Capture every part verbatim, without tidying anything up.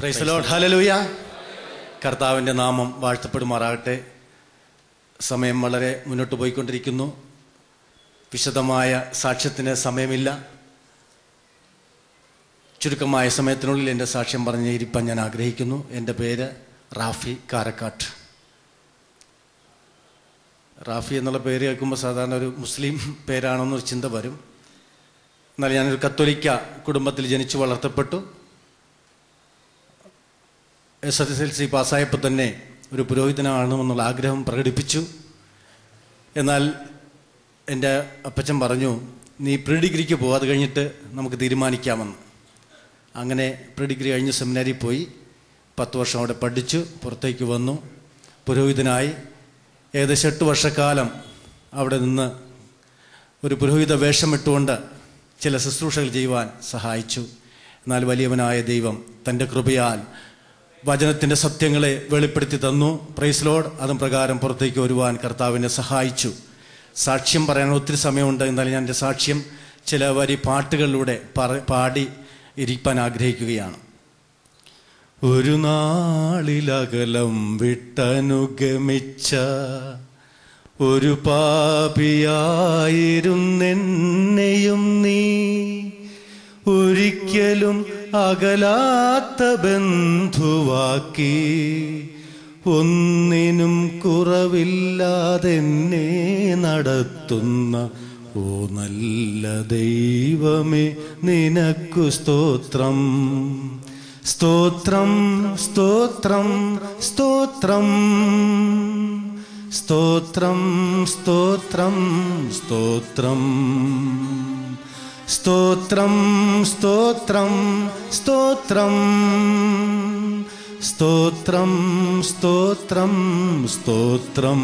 Praise the Lord. Hallelujah. കർത്താവിൻ്റെ നാമം വാഴ്ത്തപ്പെടുമാറാകട്ടെ. സമയം വളരെ മുന്നോട്ട് പോയിക്കൊണ്ടിരിക്കുന്നു. വിശദമായ സാക്ഷ്യത്തിന് സമയമില്ല. ചുരുക്കമായ സമയത്തിനുള്ളിൽ എൻ്റെ സാക്ഷ്യം പറഞ്ഞ് ഇരിപ്പാൻ ഞാൻ ആഗ്രഹിക്കുന്നു. എൻ്റെ പേര് റാഫി കാരക്കാട്ട്. റാഫി എന്നുള്ള പേര് കേൾക്കുമ്പോൾ സാധാരണ ഒരു മുസ്ലിം പേരാണെന്നൊരു ചിന്ത വരും. എന്നാൽ ഞാനൊരു കത്തോലിക്ക കുടുംബത്തിൽ ജനിച്ചു വളർത്തപ്പെട്ടു. എസ് എസ് എൽ സി പാസ്സായപ്പോൾ തന്നെ ഒരു പുരോഹിതനാകണമെന്നുള്ള ആഗ്രഹം പ്രകടിപ്പിച്ചു. എന്നാൽ എൻ്റെ അപ്പച്ചൻ പറഞ്ഞു, നീ പ്രീ ഡിഗ്രിക്ക് പോകും, അത് കഴിഞ്ഞിട്ട് നമുക്ക് തീരുമാനിക്കാമെന്ന്. അങ്ങനെ പ്രീ ഡിഗ്രി കഴിഞ്ഞ് സെമിനാരിൽ പോയി പത്ത് വർഷം അവിടെ പഠിച്ചു. പുറത്തേക്ക് വന്നു, പുരോഹിതനായി. ഏകദേശം എട്ട് വർഷക്കാലം അവിടെ നിന്ന് ഒരു പുരോഹിത വേഷമിട്ടുകൊണ്ട് ചില ശുശ്രൂഷകൾ ചെയ്യുവാൻ സഹായിച്ചു. എന്നാൽ വലിയവനായ ദൈവം തൻ്റെ കൃപയാൽ വചനത്തിൻ്റെ സത്യങ്ങളെ വെളിപ്പെടുത്തി തന്നു. Praise Lord. അതും പ്രകാരം പുറത്തേക്ക് വരുവാൻ കർത്താവിനെ സഹായിച്ചു. സാക്ഷ്യം പറയാൻ ഒത്തിരി സമയമുണ്ട്. എന്നാൽ ഞാൻ എൻ്റെ സാക്ഷ്യം ചില വരി പാട്ടുകളിലൂടെ പാടി ഇരിക്കാൻ ആഗ്രഹിക്കുകയാണ്. ഒരു നാളിലകലം വിട്ടനുഗമിച്ച ഒരു പാപിയായിരുന്നെന്നെയും നീ ഒരിക്കലും അകലാത്ത ബന്ധുവാക്കി, ഒന്നിനും കുറവില്ലാതെന്നെ നടത്തുന്ന ഓ നല്ല ദൈവമേ, നിനക്കു സ്തോത്രം. സ്തോത്രം സ്തോത്രം സ്തോത്രം സ്തോത്രം സ്തോത്രം സ്തോത്രം സ്തോത്രം സ്തോത്രം സ്തോത്രം സ്തോത്രം സ്തോത്രം സ്തോത്രം.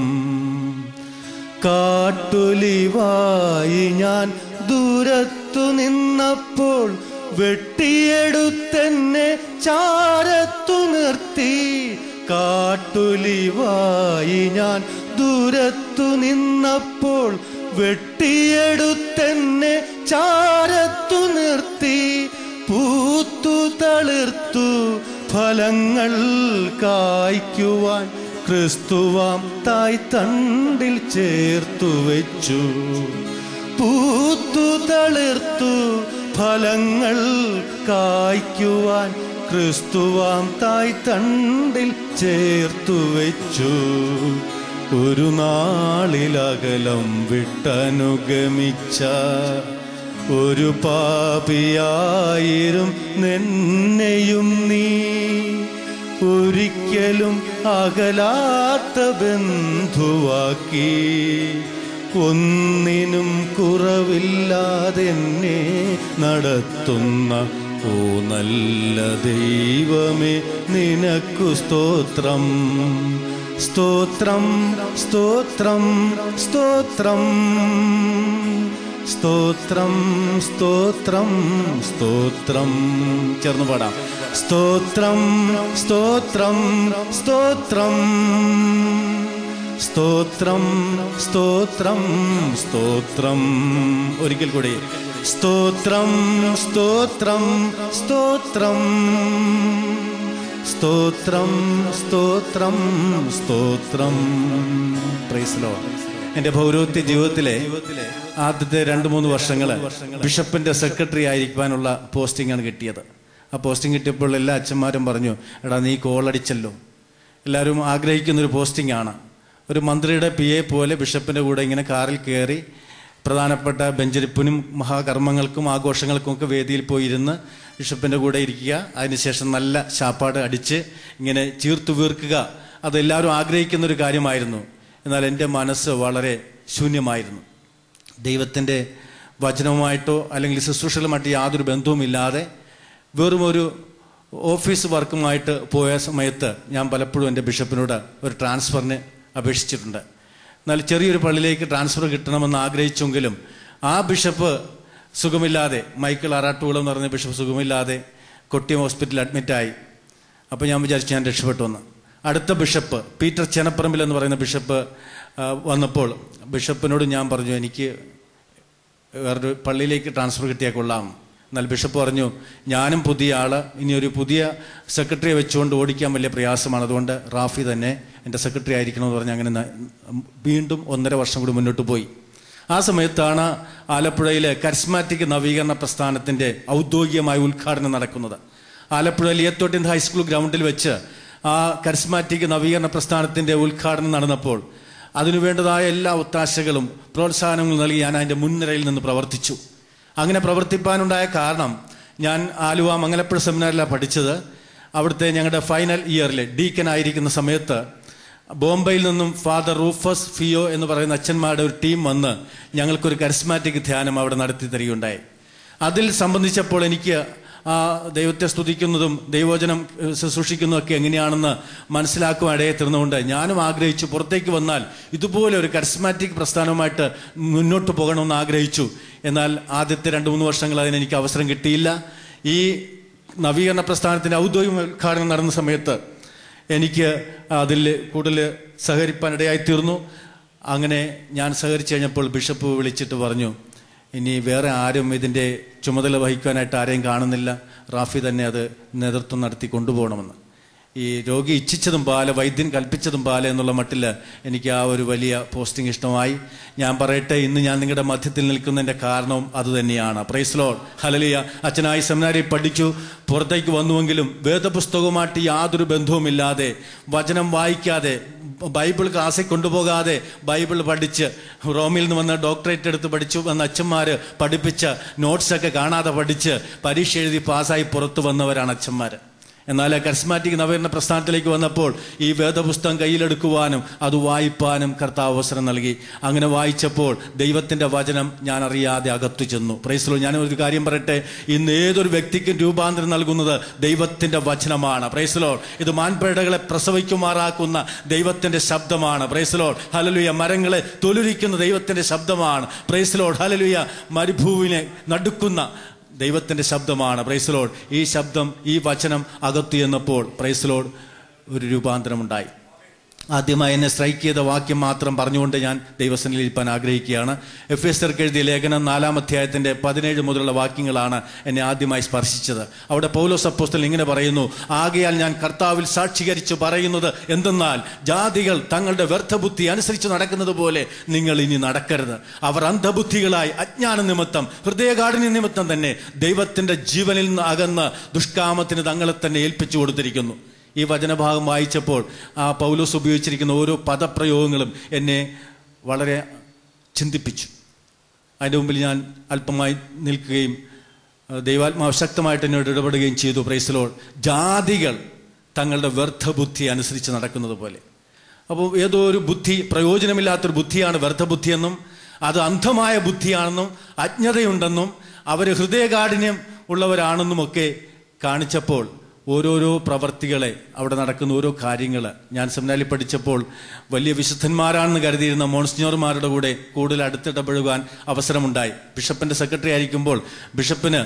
കാട്ടൊലിവായി ഞാൻ ദൂരത്തു നിന്നപ്പോൾ വെട്ടിയെടുത്തെന്നെ ചാരത്തു നിർത്തി. കാട്ടൊലിവായി ഞാൻ ദൂരത്തു നിന്നപ്പോൾ വെട്ടിയെടുത്തെന്നെ ചാരത്തു നിർത്തി. പൂത്തു തളിർത്തു ഫലങ്ങൾ കായ്ക്കുവാൻ ക്രിസ്തുവാം തായ് തണ്ടിൽ ചേർത്തു വെച്ചു. പൂത്തു തളിർത്തു ഫലങ്ങൾ കായ്ക്കുവാൻ ക്രിസ്തുവാം തായ് തണ്ടിൽ ചേർത്തു വെച്ചു. ഒരു നാളിലകലം വിട്ടനുഗമിച്ച ഒരു പാപിയായിരും നിന്നെയും നീ ഒരിക്കലും അകലാത്ത ബന്ധുവാക്കി, ഒന്നിനും കുറവില്ലാതെന്നെ നടത്തുന്ന ഓ നല്ല ദൈവമേ, നിനക്കു സ്തോത്രം. സ്തോത്രം സ്തോത്രം സ്തോത്രം സ്തോത്രം സ്തോത്രം സ്തോത്രം. ചേർന്ന് പാടാം. സ്തോത്രം സ്തോത്രം സ്തോത്രം സ്തോത്രം സ്തോത്രം സ്തോത്രം. ഒരിക്കൽ കൂടി. സ്തോത്രം സ്തോത്രം സ്തോത്രം സ്തോത്രം സ്തോത്രം സ്തോത്രം. Praise Lord. എൻ്റെ പൗരോഹിത്യ ജീവിതത്തിലെ ആദ്യത്തെ രണ്ട് മൂന്ന് വർഷങ്ങൾ ബിഷപ്പിൻ്റെ സെക്രട്ടറി ആയിരിക്കാനുള്ള പോസ്റ്റിംഗാണ് കിട്ടിയത്. ആ പോസ്റ്റിംഗ് കിട്ടിയപ്പോൾ എല്ലാ അച്ഛന്മാരും പറഞ്ഞു, എടാ നീ കോളടിച്ചല്ലോ. എല്ലാവരും ആഗ്രഹിക്കുന്നൊരു പോസ്റ്റിംഗാണ്. ഒരു മന്ത്രിയുടെ പി എ പോലെ ബിഷപ്പിൻ്റെ കൂടെ ഇങ്ങനെ കാറിൽ കയറി പ്രധാനപ്പെട്ട ബെഞ്ചരിപ്പിനും മഹാകർമ്മങ്ങൾക്കും ആഘോഷങ്ങൾക്കും ഒക്കെ വേദിയിൽ പോയിരുന്ന് ബിഷപ്പിൻ്റെ കൂടെ ഇരിക്കുക. അതിനുശേഷം നല്ല ശാപ്പാട് അടിച്ച് ഇങ്ങനെ ചീർത്തു വീർക്കുക. അതെല്ലാവരും ആഗ്രഹിക്കുന്നൊരു കാര്യമായിരുന്നു. എന്നാൽ എൻ്റെ മനസ്സ് വളരെ ശൂന്യമായിരുന്നു. ദൈവത്തിൻ്റെ വചനവുമായിട്ടോ അല്ലെങ്കിൽ ശുശ്രൂഷകളുമായിട്ട് യാതൊരു ബന്ധവുമില്ലാതെ വെറും ഒരു ഓഫീസ് വർക്കുമായിട്ട് പോയ സമയത്ത് ഞാൻ പലപ്പോഴും എൻ്റെ ബിഷപ്പിനോട് ഒരു ട്രാൻസ്ഫറിന് അപേക്ഷിച്ചിട്ടുണ്ട്. എന്നാൽ ചെറിയൊരു പള്ളിയിലേക്ക് ട്രാൻസ്ഫർ കിട്ടണമെന്ന് ആഗ്രഹിച്ചെങ്കിലും ആ ബിഷപ്പ് സുഖമില്ലാതെ, മൈക്കിൾ ആറാട്ടുകുളം എന്ന് പറഞ്ഞ ബിഷപ്പ് സുഖമില്ലാതെ കൊട്ടിയം ഹോസ്പിറ്റലിൽ അഡ്മിറ്റായി. അപ്പോൾ ഞാൻ വിചാരിച്ചു ഞാൻ രക്ഷപ്പെട്ടു വന്ന്. അടുത്ത ബിഷപ്പ് പീറ്റർ ചെനപ്പറമ്പിൽ എന്ന് പറയുന്ന ബിഷപ്പ് വന്നപ്പോൾ ബിഷപ്പിനോട് ഞാൻ പറഞ്ഞു, എനിക്ക് വേറൊരു പള്ളിയിലേക്ക് ട്രാൻസ്ഫർ കിട്ടിയാൽ കൊള്ളാം. എന്നാൽ ബിഷപ്പ് പറഞ്ഞു, ഞാനും പുതിയ ആള്, ഇനി ഒരു പുതിയ സെക്രട്ടറിയെ വെച്ചുകൊണ്ട് ഓടിക്കാൻ വലിയ പ്രയാസമാണ്, അതുകൊണ്ട് റാഫി തന്നെ എൻ്റെ സെക്രട്ടറി ആയിരിക്കണമെന്ന് പറഞ്ഞ് അങ്ങനെ വീണ്ടും ഒന്നര വർഷം കൂടി മുന്നോട്ട് പോയി. ആ സമയത്താണ് ആലപ്പുഴയിലെ കരിസ്മാറ്റിക് നവീകരണ പ്രസ്ഥാനത്തിൻ്റെ ഔദ്യോഗികമായ ഉദ്ഘാടനം നടക്കുന്നത്. ആലപ്പുഴ ലിയത്തോട്ടിൻ ഹൈസ്കൂൾ ഗ്രൗണ്ടിൽ വെച്ച് ആ കരിസ്മാറ്റിക് നവീകരണ പ്രസ്ഥാനത്തിൻ്റെ ഉദ്ഘാടനം നടന്നപ്പോൾ അതിനുവേണ്ടതായ എല്ലാ ഒത്താശകളും പ്രോത്സാഹനങ്ങളും നൽകി ഞാൻ അതിൻ്റെ മുൻനിരയിൽ നിന്ന് പ്രവർത്തിച്ചു. അങ്ങനെ പ്രവർത്തിപ്പാനുണ്ടായ കാരണം, ഞാൻ ആലുവ മംഗലപ്പുഴ സെമിനാറിലാണ് പഠിച്ചത്. അവിടുത്തെ ഞങ്ങളുടെ ഫൈനൽ ഇയറിൽ ഡീക്കനായിരിക്കുന്ന സമയത്ത് ബോംബെയിൽ നിന്നും ഫാദർ റൂഫസ് ഫിയോ എന്ന് പറയുന്ന അച്ഛന്മാരുടെ ഒരു ടീം വന്ന് ഞങ്ങൾക്കൊരു കരിസ്മാറ്റിക് ധ്യാനം അവിടെ നടത്തി തരികയുണ്ടായി. അതിൽ സംബന്ധിച്ചപ്പോൾ എനിക്ക് ആ ദൈവത്തെ സ്തുതിക്കുന്നതും ദൈവവചനം ശുശ്രൂഷിക്കുന്നതൊക്കെ എങ്ങനെയാണെന്ന് മനസ്സിലാക്കുവാൻ ഇടയെ തീർന്നുകൊണ്ട് ഞാനും ആഗ്രഹിച്ചു, പുറത്തേക്ക് വന്നാൽ ഇതുപോലെ ഒരു കരിസ്മാറ്റിക് പ്രസ്ഥാനവുമായിട്ട് മുന്നോട്ട് പോകണമെന്ന് ആഗ്രഹിച്ചു. എന്നാൽ ആദ്യത്തെ രണ്ട് മൂന്ന് വർഷങ്ങൾ അതിനെനിക്ക് അവസരം കിട്ടിയില്ല. ഈ നവീകരണ പ്രസ്ഥാനത്തിൻ്റെ ഔദ്യോഗിക ഉദ്ഘാടനം നടന്ന സമയത്ത് എനിക്ക് അതിൽ കൂടുതൽ സഹകരിപ്പാനിടയായി തീർന്നു. അങ്ങനെ ഞാൻ സഹകരിച്ചു കഴിഞ്ഞപ്പോൾ ബിഷപ്പ് വിളിച്ചിട്ട് പറഞ്ഞു, ഇനി വേറെ ആരും ഇതിൻ്റെ ചുമതല വഹിക്കാനായിട്ട് ആരെയും കാണുന്നില്ല, റാഫി തന്നെ അത് നേതൃത്വം നടത്തി കൊണ്ടുപോകണമെന്ന്. ഈ രോഗി ഇച്ഛിച്ചതും പാല, വൈദ്യൻ കൽപ്പിച്ചതും പാല എന്നുള്ള മട്ടിൽ എനിക്ക് ആ ഒരു വലിയ പോസ്റ്റിംഗ് ഇഷ്ടമായി. ഞാൻ പറയട്ടെ, ഇന്ന് ഞാൻ നിങ്ങളുടെ മധ്യത്തിൽ നിൽക്കുന്നതിൻ്റെ കാരണവും അതുതന്നെയാണ്. Praise Lord, hallelujah. അച്ഛനായി സെമിനാരിൽ പഠിച്ചു, പുറത്തേക്ക് വന്നുവെങ്കിലും വേദപുസ്തകവുമായിട്ട് യാതൊരു ബന്ധവുമില്ലാതെ, വചനം വായിക്കാതെ, ബൈബിൾ ക്ലാസ്സിൽ കൊണ്ടുപോകാതെ ബൈബിൾ പഠിച്ച്, റോമിൽ നിന്ന് വന്ന് ഡോക്ടറേറ്റ് എടുത്ത് പഠിച്ചു വന്ന അച്ഛന്മാർ പഠിപ്പിച്ച നോട്ട്സൊക്കെ കാണാതെ പഠിച്ച് പരീക്ഷ എഴുതി പാസ്സായി പുറത്തു വന്നവരാണ് അച്ഛന്മാർ. എന്നാൽ കരിസ്മാറ്റിക് നവീകരണ പ്രസ്ഥാനത്തിലേക്ക് വന്നപ്പോൾ ഈ വേദപുസ്തകം കയ്യിലെടുക്കുവാനും അത് വായിപ്പാനും കർത്താവ് അവസരം നൽകി. അങ്ങനെ വായിച്ചപ്പോൾ ദൈവത്തിൻ്റെ വചനം ഞാൻ അറിയാതെ അകത്തു ചെന്നു. Praise Lord. ഞാനൊരു കാര്യം പറയട്ടെ, ഇന്ന് ഏതൊരു വ്യക്തിക്കും രൂപാന്തരം നൽകുന്നത് ദൈവത്തിൻ്റെ വചനമാണ്. Praise Lord. ഇത് മാൻപേടകളെ പ്രസവിക്കുമാറാക്കുന്ന ദൈവത്തിൻ്റെ ശബ്ദമാണ്. Praise Lord, hallelujah. മരങ്ങളെ തൊലുരിക്കുന്ന ദൈവത്തിൻ്റെ ശബ്ദമാണ്. Praise Lord, hallelujah. മരുഭൂമിനെ നടുക്കുന്ന ദൈവത്തിൻ്റെ ശബ്ദമാണ്. Praise Lord. ഈ ശബ്ദം, ഈ വചനം അകത്തു എന്നപ്പോൾ പ്രൈസ് ലോർഡ് ഒരു രൂപാന്തരമുണ്ടായി. ആദ്യമായി എന്നെ സ്ട്രൈക്ക് ചെയ്ത വാക്യം മാത്രം പറഞ്ഞുകൊണ്ട് ഞാൻ ദൈവസന്നിധിയിൽ ഇരിപ്പാൻ ആഗ്രഹിക്കുകയാണ്. എഫ് എസ് ആർക്ക് എഴുതിയ ലേഖനം നാലാം അധ്യായത്തിൻ്റെ പതിനേഴ് മുതലുള്ള വാക്യങ്ങളാണ് എന്നെ ആദ്യമായി സ്പർശിച്ചത്. അവിടെ പൗലോസ് അപ്പോസ്തലൻ ഇങ്ങനെ പറയുന്നു, ആകയാൽ ഞാൻ കർത്താവിൽ സാക്ഷീകരിച്ചു പറയുന്നത് എന്തെന്നാൽ, ജാതികൾ തങ്ങളുടെ വ്യർത്ഥബുദ്ധി അനുസരിച്ച് നടക്കുന്നത് പോലെ നിങ്ങൾ ഇനി നടക്കരുത്. അവർ അന്ധബുദ്ധികളായി അജ്ഞാന നിമിത്തം, ഹൃദയകാഠിന്യ നിമിത്തം തന്നെ ദൈവത്തിൻ്റെ ജീവനിൽ നിന്ന് അകന്ന് ദുഷ്കാമത്തിന് തങ്ങളെ തന്നെ ഏൽപ്പിച്ചു കൊടുത്തിരിക്കുന്നു. ഈ വചനഭാഗം വായിച്ചപ്പോൾ ആ പൗലോസ് ഉപയോഗിച്ചിരിക്കുന്ന ഓരോ പദപ്രയോഗങ്ങളും എന്നെ വളരെ ചിന്തിപ്പിച്ചു. അതിൻ്റെ മുമ്പിൽ ഞാൻ അല്പമായി നിൽക്കുകയും ദൈവാത്മാവ് ശക്തമായിട്ട് എന്നോട് ഇടപെടുകയും ചെയ്തു. Praise Lord. ജാതികൾ തങ്ങളുടെ വ്യർത്ഥബുദ്ധി അനുസരിച്ച് നടക്കുന്നത് പോലെ. അപ്പോൾ ഏതോ ഒരു ബുദ്ധി, പ്രയോജനമില്ലാത്തൊരു ബുദ്ധിയാണ് വ്യർത്ഥബുദ്ധിയെന്നും, അത് അന്ധമായ ബുദ്ധിയാണെന്നും, അജ്ഞതയുണ്ടെന്നും, അവർ ഹൃദയകാഠിന്യം ഉള്ളവരാണെന്നുമൊക്കെ കാണിച്ചപ്പോൾ ഓരോരോ പ്രവർത്തികളെ, അവിടെ നടക്കുന്ന ഓരോ കാര്യങ്ങൾ, ഞാൻ സെമിനാരിൽ പഠിച്ചപ്പോൾ വലിയ വിശുദ്ധന്മാരാണെന്ന് കരുതിയിരുന്ന മോൺസിഞ്ഞോർമാരുടെ കൂടെ കൂടുതൽ അടുത്തിടപഴകാൻ അവസരമുണ്ടായി. ബിഷപ്പിൻ്റെ സെക്രട്ടറി ആയിരിക്കുമ്പോൾ ബിഷപ്പിന്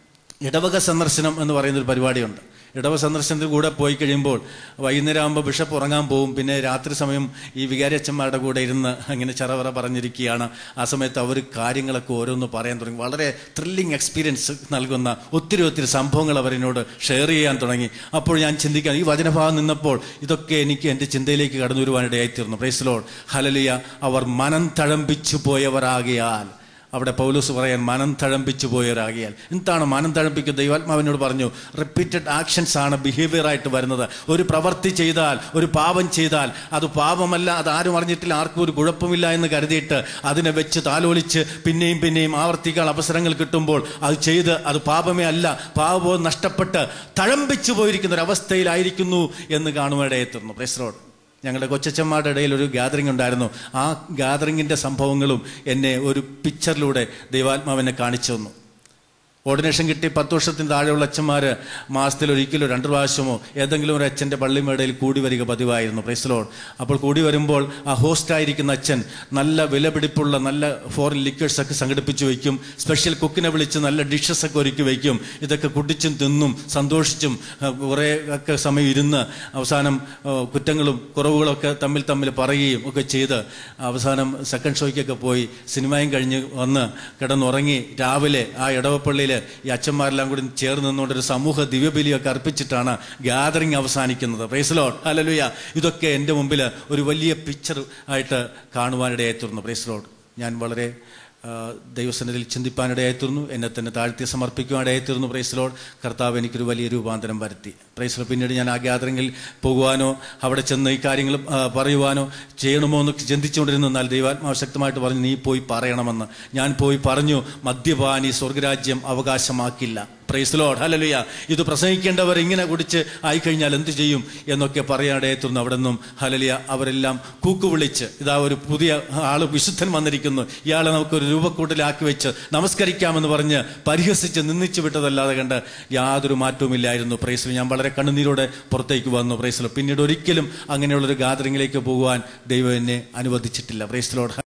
ഇടവക സന്ദർശനം എന്ന് പറയുന്നൊരു പരിപാടിയുണ്ട്. ഇടവ സന്ദർശനത്തിൽ കൂടെ പോയി കഴിയുമ്പോൾ വൈകുന്നേരം ആകുമ്പോൾ ബിഷപ്പ് ഉറങ്ങാൻ പോകും. പിന്നെ രാത്രി സമയം ഈ വികാരി അച്ഛന്മാരുടെ കൂടെ ഇരുന്ന് അങ്ങനെ ചറവറ പറഞ്ഞിരിക്കുകയാണ്. ആ സമയത്ത് അവർ കാര്യങ്ങളൊക്കെ ഓരോന്ന് പറയാൻ തുടങ്ങി. വളരെ ത്രില്ലിങ് എക്സ്പീരിയൻസ് നൽകുന്ന ഒത്തിരി ഒത്തിരി സംഭവങ്ങൾ അവരെന്നോട് ഷെയർ ചെയ്യാൻ തുടങ്ങി. അപ്പോൾ ഞാൻ ചിന്തിക്കാൻ, ഈ വചനഭാഗം നിന്നപ്പോൾ ഇതൊക്കെ എനിക്ക് എൻ്റെ ചിന്തയിലേക്ക് കടന്നു വരുവാനിടയായിത്തീർന്നു. Praise Lord, hallelujah. അവർ മനം തഴമ്പിച്ചു പോയവരാകയാൽ, അവിടെ പൗലോസ് പറയാൻ മനം തഴമ്പിച്ചു പോയവരാകിയാൽ. എന്താണ് മനം തഴമ്പിക്കുക? ദൈവാത്മാവിനോട് പറഞ്ഞു, റിപ്പീറ്റഡ് ആക്ഷൻസ് ആണ് ബിഹേവിയർ ആയിട്ട് വരുന്നത്. ഒരു പ്രവൃത്തി ചെയ്താൽ, ഒരു പാപം ചെയ്താൽ അത് പാപമല്ല, അത് ആരും അറിഞ്ഞിട്ടില്ല, ആർക്കും ഒരു കുഴപ്പമില്ല എന്ന് കരുതിയിട്ട് അതിനെ വെച്ച് താലോലിച്ച് പിന്നെയും പിന്നെയും ആവർത്തിക്കാൻ അവസരങ്ങൾ കിട്ടുമ്പോൾ അത് ചെയ്ത് അത് പാപമേ അല്ല, പാപവും നഷ്ടപ്പെട്ട് തഴമ്പിച്ചു പോയിരിക്കുന്ന ഒരു അവസ്ഥയിലായിരിക്കുന്നു എന്ന് കാണുവാനിടയെത്തുന്നു. Praise Lord. ഞങ്ങളുടെ കൊച്ചച്ചന്മാരുടെ ഇടയിൽ ഒരു ഗ്യാതറിംഗ് ഉണ്ടായിരുന്നു. ആ ഗ്യാതറിങ്ങിൻ്റെ സംഭവങ്ങളും എന്നെ ഒരു പിക്ചറിലൂടെ ദൈവാത്മാവിനെ കാണിച്ചു തന്നു. ഓർഡിനേഷൻ കിട്ടി പത്ത് വർഷത്തിന് താഴെയുള്ള അച്ഛന്മാർ മാസത്തിൽ ഒരിക്കലോ രണ്ട് പ്രാവശ്യമോ ഏതെങ്കിലും ഒരു അച്ഛൻ്റെ പള്ളിമേടയിൽ കൂടി വരിക പതിവായിരുന്നു. Praise Lord. അപ്പോൾ കൂടി വരുമ്പോൾ ആ ഹോസ്റ്റായിരിക്കുന്ന അച്ഛൻ നല്ല വിലപിടിപ്പുള്ള നല്ല ഫോറിൻ ലിക്വേഴ്സൊക്കെ സംഘടിപ്പിച്ച് വയ്ക്കും. സ്പെഷ്യൽ കുക്കിനെ വിളിച്ച് നല്ല ഡിഷസൊക്കെ ഒരുക്കി വയ്ക്കും. ഇതൊക്കെ കുടിച്ചും തിന്നും സന്തോഷിച്ചും കുറേ ഒക്കെ സമയം ഇരുന്ന് അവസാനം കുറ്റങ്ങളും കുറവുകളൊക്കെ തമ്മിൽ തമ്മിൽ പറയുകയും ഒക്കെ ചെയ്ത് അവസാനം സെക്കൻഡ് ഷോയ്ക്കൊക്കെ പോയി സിനിമയും കഴിഞ്ഞ് വന്ന് കിടന്നുറങ്ങി രാവിലെ ആ ഇടവപ്പള്ളിയിൽ ഈ അച്ഛന്മാരെല്ലാം കൂടി ചേർന്ന് നിന്നുകൊണ്ട് ഒരു സമൂഹ ദിവ്യബലിയൊക്കെ അർപ്പിച്ചിട്ടാണ് ഗ്യാതറിങ് അവസാനിക്കുന്നത്. Praise Lord, hallelujah. ഇതൊക്കെ എൻ്റെ മുമ്പിൽ ഒരു വലിയ പിക്ചർ ആയിട്ട് കാണുവാനിടയായി തീർന്നു. Praise Lord. ഞാൻ വളരെ ദൈവസന്നിധിയിൽ ചിന്തിപ്പാനിടയായിത്തീർന്നു, എന്നെ തന്നെ താഴ്ത്തി സമർപ്പിക്കുവാനിടയായിത്തീർന്നു. Praise Lord. കർത്താവ് എനിക്കൊരു വലിയ രൂപാന്തരം വരുത്തി. Praise Lord. പിന്നീട് ഞാൻ ആ ഗ്യാതറിങ്ങിൽ പോകുവാനോ അവിടെ ചെന്ന് ഈ കാര്യങ്ങൾ പറയുവാനോ ചെയ്യണമോ എന്ന് ചിന്തിച്ചുകൊണ്ടിരുന്നു. എന്നാൽ ദൈവാത്മാവ് ശക്തമായിട്ട് പറഞ്ഞു, നീ പോയി പറയണമെന്ന്. ഞാൻ പോയി പറഞ്ഞു, മദ്യപാനി സ്വർഗരാജ്യം അവകാശമാക്കില്ല. Price Lord, hallelujah. ഇത് പ്രസംഗിക്കേണ്ടവർ ഇങ്ങനെ കുടിച്ച് ആയിക്കഴിഞ്ഞാൽ എന്ത് ചെയ്യും എന്നൊക്കെ പറയാനിടയായിത്തീർന്നു. അവിടെ നിന്നും ഹല്ലേലൂയ അവരെല്ലാം കൂക്കു വിളിച്ച്, ഇതാ ഒരു പുതിയ ആള് വിശുദ്ധൻ വന്നിരിക്കുന്നു, ഇയാളെ നമുക്കൊരു രൂപക്കൂട്ടിലാക്കി വെച്ച് നമസ്കരിക്കാമെന്ന് പറഞ്ഞ് പരിഹസിച്ച് നിന്ദിച്ചു വിട്ടതല്ലാതെ കണ്ട് യാതൊരു മാറ്റവുമില്ലായിരുന്നു. Price Lord. ഞാൻ വളരെ കണ്ണുനീരോടെ പുറത്തേക്ക് വന്നു. Praise Lord. പിന്നീട് ഒരിക്കലും അങ്ങനെയുള്ളൊരു ഗാദറിങ്ങിലേക്ക് പോകുവാൻ ദൈവം എന്നെ അനുവദിച്ചിട്ടില്ല. Praise Lord.